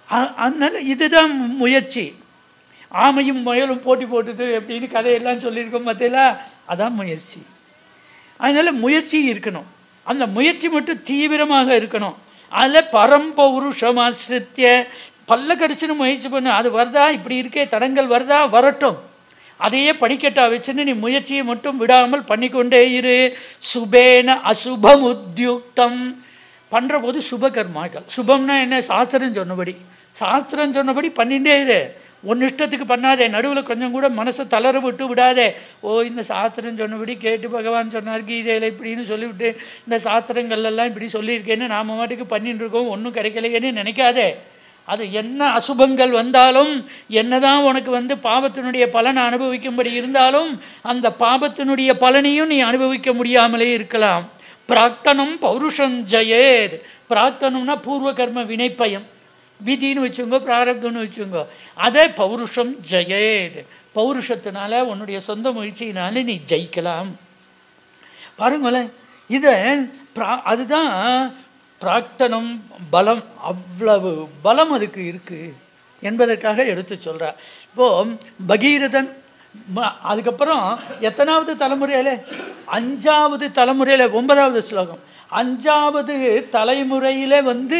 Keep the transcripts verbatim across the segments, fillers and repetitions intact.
அதனால இதுதான் முயற்சி. ஆமையும் முயலும் போட்டி போட்டுது அப்படின்னு கதையெல்லாம் சொல்லியிருக்கோம் பார்த்தீங்களா, அதான் முயற்சி. அதனால முயற்சி இருக்கணும். அந்த முயற்சி மட்டும் தீவிரமாக இருக்கணும். அதில் பரம்பௌருஷமாசிரித்திய பல்ல கடிச்சுன்னு முயற்சி பண்ணு. அது வருதா, இப்படி இருக்கே தடங்கள் வருதா, வரட்டும். அதையே படிக்கட்டா வச்சுன்னு நீ முயற்சியை மட்டும் விடாமல் பண்ணிக்கொண்டே இரு. சுபேன அசுபம் உத்யுக்தம் பண்ணுற போது சுபகர்மாக்கள். சுபம்னா என்ன? சாஸ்திரம் சொன்னபடி சாஸ்திரம் சொன்னபடி பண்ணிகிட்டே இரு. ஒன்று இஷ்டத்துக்கு பண்ணாதே. நடுவில் கொஞ்சம் கூட மனசை தளர விட்டு விடாதே. ஓ இந்த சாஸ்திரம் சொன்னபடி கேட்டு பகவான் சொன்னார் கீதையில் இப்படின்னு சொல்லிவிட்டு இந்த சாஸ்திரங்கள்லாம் இப்படி சொல்லியிருக்கேன்னு நாம் மாட்டுக்கு பண்ணிட்டு இருக்கோம், ஒன்றும் கிடைக்கலையேன்னு நினைக்காதே. அது என்ன அசுபங்கள் வந்தாலும், என்னதான் உனக்கு வந்து பாபத்தினுடைய பலனை அனுபவிக்கும்படி இருந்தாலும், அந்த பாபத்தினுடைய பலனையும் நீ அனுபவிக்க முடியாமலே இருக்கலாம். பிராக்தனம் பௌருஷம் ஜெயேத். பிராக்தனம்னா பூர்வ கர்ம வினைப்பயம், விதின்னு வச்சுங்கோ, பிராரப்தம்னு வச்சுங்கோ. அதே பௌருஷம் ஜெயேத். பௌருஷத்தினால உன்னுடைய சொந்த முயற்சியினால நீ ஜெயிக்கலாம். பாருங்களேன், இதை அதுதான் பிராக்தனம் பலம். அவ்வளவு பலம் அதுக்கு இருக்கு என்பதற்காக எடுத்து சொல்கிறார். இப்போது பகீரதன் அதுக்கப்புறம் எத்தனாவது தலைமுறையில? அஞ்சாவது தலைமுறையில், ஒன்பதாவது ஸ்லோகம். அஞ்சாவது தலைமுறையில் வந்து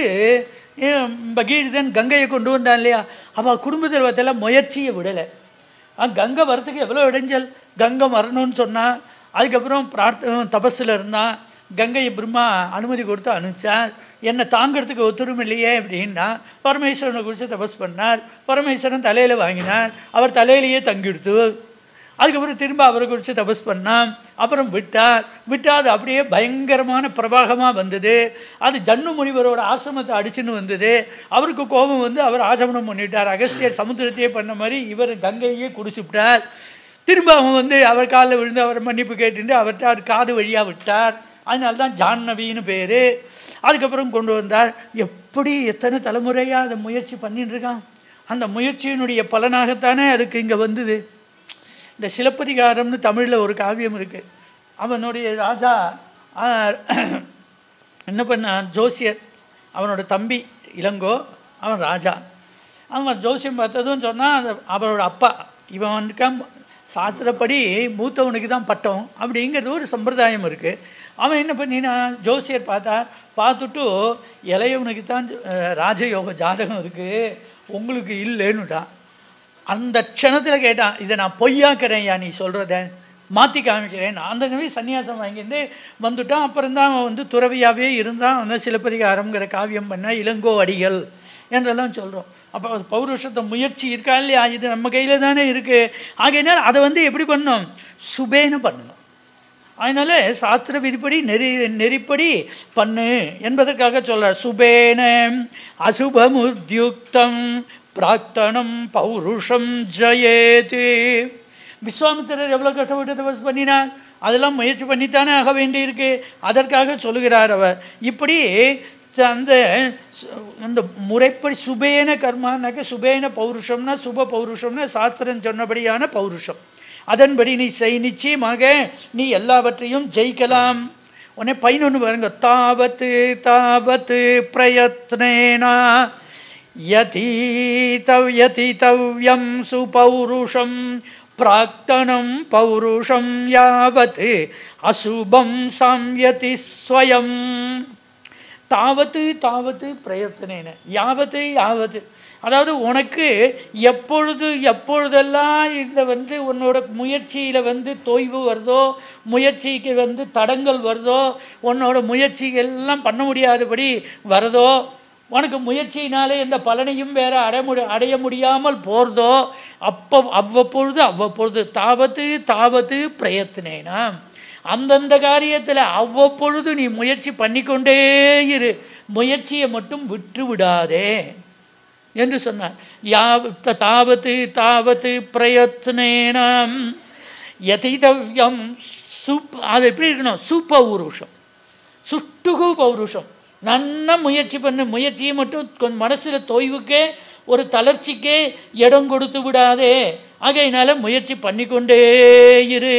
பகீரதன் கங்கையை கொண்டு வந்தான் இல்லையா, அவள் குடும்பத்தில் பார்த்தெல்லாம் முயற்சியை விடலை. கங்கை வரத்துக்கு எவ்வளோ இடைஞ்சல். கங்கை வரணும்னு சொன்னான். அதுக்கப்புறம் பிரார்த்தனை தபஸில் இருந்தான். கங்கையை பிரம்மா அனுமதி கொடுத்து அனுப்பிச்சார். என்னை தாங்கிறதுக்கு ஒத்துரும் இல்லையே அப்படின்னா பரமேஸ்வரனை குறித்து தபஸ் பண்ணார். பரமேஸ்வரன் தலையில் வாங்கினார். அவர் தலையிலேயே தங்கிடுத்து. அதுக்கப்புறம் திரும்ப அவரை குறித்து தபஸ் பண்ணான். அப்புறம் விட்டார். விட்டால் அது அப்படியே பயங்கரமான பிரவாகமாக வந்தது. அது ஜன்னு முனிவரோட ஆசிரமத்தை அடிச்சுன்னு வந்தது. அவருக்கு கோபம் வந்து அவர் ஆசமனம் பண்ணிவிட்டார். அகஸ்தியர் சமுத்திரத்தையே பண்ண மாதிரி இவர் கங்கையே குடிச்சுவிட்டார். திரும்ப அவன் வந்து அவர் காலில் விழுந்து அவர் மன்னிப்பு கேட்டுட்டு அவர்கிட்ட அவர் காது வழியாக விட்டார். அதனால தான் ஜாஹ்னவின்னு பேர். அதுக்கப்புறம் கொண்டு வந்தார். எப்படி எத்தனை தலைமுறையாக அதை முயற்சி பண்ணிட்டு இருக்கான். அந்த முயற்சியினுடைய பலனாகத்தானே அதுக்கு இங்கே வந்தது. இந்த சிலப்பதிகாரம்னு தமிழில் ஒரு காவியம் இருக்குது. அவனுடைய ராஜா என்ன பண்ணான், ஜோசியர் அவனோட தம்பி இளங்கோ, அவன் ராஜா. அவன் ஜோசியம் பார்த்ததும் சொன்னால் அந்த அவரோட அப்பா இவன் வந்துக்கான் சாஸ்திரப்படி மூத்தவனுக்கு தான் பட்டம் அப்படிங்கிறது ஒரு சம்பிரதாயம் இருக்குது. அவன் என்ன பண்ணினா, ஜோசியர் பார்த்தா பார்த்துட்டு இளையவனுக்கு தான் ராஜயோக ஜாதகம் இருக்குது, உங்களுக்கு இல்லைன்னுட்டான். அந்த க்ஷணத்தில் கேட்டான், இதை நான் பொய்யாக்கிறேன் யா, நீ சொல்கிறத மாற்றி காமிக்கிறேன். அந்த நவி சன்னியாசம் வாங்கிட்டு வந்துட்டான். அப்புறம் தான் அவன் வந்து துறவியாகவே இருந்தான். அந்த சிலப்பதிகாரம்ங்கிற காவியம் பண்ண இளங்கோ அடிகள் என்றெல்லாம் சொல்கிறோம். அப்போ அது பௌருஷத்தை முயற்சி இருக்கா இல்லையா, இது நம்ம கையில் தானே இருக்குது. ஆகையினால் அதை வந்து எப்படி பண்ணணும், சுபேன்னு பண்ணணும். அதனால சாஸ்திர விதிப்படி நெறி நெறிப்படி பண்ணு என்பதற்காக சொல்கிறார். சுபேன அசுபமுத்யுக்தம் பிராக்தனம் பௌருஷம் ஜெயேதி. விஸ்வாமித்திரர் எவ்வளோ கஷ்டப்பட்டு தபஸ் பண்ணினார், அதெல்லாம் முயற்சி பண்ணித்தானே ஆக வேண்டியிருக்கு. அதற்காக சொல்லுகிறார் அவர். இப்படி அந்த அந்த முறைப்படி சுபேன கர்மானாக்க சுபேன பௌருஷம்னா சுப பௌருஷம்னா சாஸ்திரம் சொன்னபடியான பௌருஷம். அதன்படி நீ செய், நிச்சயமாக நீ எல்லாவற்றையும் ஜெயிக்கலாம். உடனே பதினொன்று பாருங்க. தாவத்து தாவத்து பிரயத்னேனா யதீதவ் யதிதவ்யம் சுபௌருஷம் பிராக்தனம் பௌருஷம் யாவத் அசுபம் சம்யதி ஸ்வயம். தாவத்து தாவத்து பிரயத்னேன யாவத்து யாவத்து, அதாவது உனக்கு எப்பொழுது எப்பொழுதெல்லாம் இந்த வந்து உன்னோட முயற்சியில் வந்து தொய்வு வருதோ, முயற்சிக்கு வந்து தடங்கள் வருதோ, உன்னோட முயற்சி எல்லாம் பண்ண முடியாதபடி வருதோ, உனக்கு முயற்சியினாலே எந்த பலனையும் வேற அடைய முடி அடைய முடியாமல் போகிறதோ, அப்போ அவ்வப்பொழுது அவ்வப்பொழுது தாவத்து தாவத்து பிரயத்னேனா, அந்தந்த காரியத்தில் அவ்வப்பொழுது நீ முயற்சி பண்ணிக்கொண்டே இரு, முயற்சியை மட்டும் விட்டு விடாதே என்று சொன்னார். யாவ தாவத்து தாவத்து பிரயத்னேனம் யதிதவ்யம் சுப். அது எப்படி இருக்கணும், சுபௌருஷம் சுட்டுகு பௌருஷம். நல்லா முயற்சி பண்ணு. முயற்சியை மட்டும் கொஞ்சம் மனசில் தொய்வுக்கே ஒரு தளர்ச்சிக்கே இடம் கொடுத்து விடாதே. ஆகையினால முயற்சி பண்ணிக்கொண்டே இரு.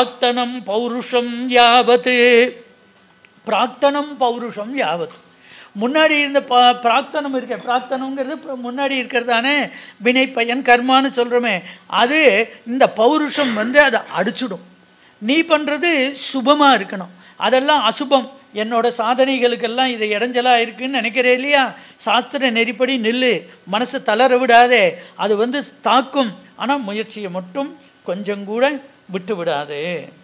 பிராக்தனம் பௌருஷம் யாவத்து. பிராக்தனம் பௌருஷம் யாவத், முன்னாடி இருந்த பா பிரார்த்தனம் இருக்க பிரார்த்தனங்கிறது முன்னாடி இருக்கிறதானே வினை பயன் கர்மான்னு சொல்கிறோமே, அது இந்த பௌருஷம் வந்து அதை அடிச்சுடும். நீ பண்ணுறது சுபமாக இருக்கணும், அதெல்லாம் அசுபம். என்னோட சாதனைகளுக்கெல்லாம் இது இடைஞ்சலாக இருக்குன்னு நினைக்கிறே இல்லையா? சாஸ்திர நெறிப்படி நில்லு, மனசை தளர விடாதே. அது வந்து தாக்கும், ஆனால் முயற்சியை மட்டும் கொஞ்சம் கூட விட்டு விடாது.